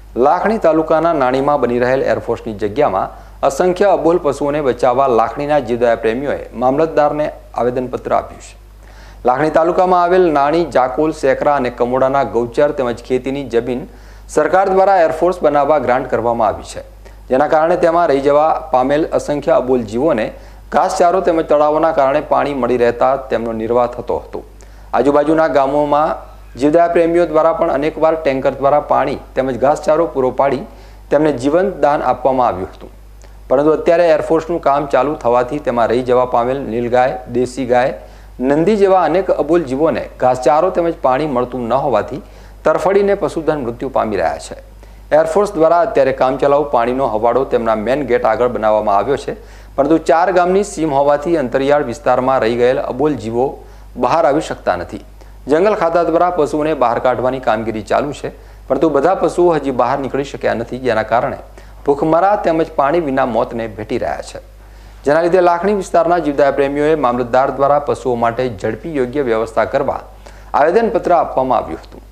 લાખણી તાલુકાના નાણીમાં બની રહેલ એરફોર્સની જગ્યામાં અસંખ્ય અબોલ પશુઓને બચાવવા લાખણીના જીવદયા પ્રેમીઓએ મામલતદારને આવેદનપત્ર આપ્યું છે। લાખણી તાલુકામાં આવેલ નાણી, જાકોલ, સેકરા અને કમોડાના ગૌચર તેમજ ખેતીની જમીન સરકાર દ્વારા એરફોર્સ બનાવવા ગ્રાન્ટ કરવામાં આવી છે, જેના કારણે તેમાં રહી જવા પામેલ અસંખ્ય અબોલ જીવોને ઘાસચારો તેમજ તળાવોના કારણે પાણી મળી રહેતા તેમનો નિર્વાહ થતો હતો। આજુબાજુના ગામોમાં જીવદયા પ્રેમીઓ દ્વારા પણ અનેકવાર ટેન્કર દ્વારા પાણી તેમજ ઘાસચારો પૂરો પાડી તેમને જીવંત દાન આપવામાં આવ્યું હતું, પરંતુ અત્યારે એરફોર્સનું કામ ચાલુ થવાથી તેમાં રહી જવા પામેલ નીલગાય, દેશી ગાય, નંદી જેવા અનેક અબોલ જીવોને ઘાસચારો તેમજ પાણી મળતું ન હોવાથી તરફડીને પશુધન મૃત્યુ પામી રહ્યા છે। એરફોર્સ દ્વારા અત્યારે કામચલાઉ પાણીનો હવાડો તેમના મેન ગેટ આગળ બનાવવામાં આવ્યો છે, પરંતુ 4 ગામની સીમ હોવાથી અંતરિયાળ વિસ્તારમાં રહી ગયેલ અબોલ જીવો બહાર આવી શકતા નથી। જંગલ ખાતા દ્વારા પશુઓને બહાર કાઢવાની કામગીરી ચાલુ છે, પરંતુ બધા પશુઓ હજી બહાર નીકળી શક્યા નથી, જેના કારણે ભૂખમરા તેમજ પાણી વિના મોતને ભેટી રહ્યા છે, જેના લીધે લાખણી વિસ્તારના જીવદયા પ્રેમીઓએ મામલતદાર દ્વારા પશુઓ માટે ઝડપી યોગ્ય વ્યવસ્થા કરવા આવેદનપત્ર આપવામાં આવ્યું હતું।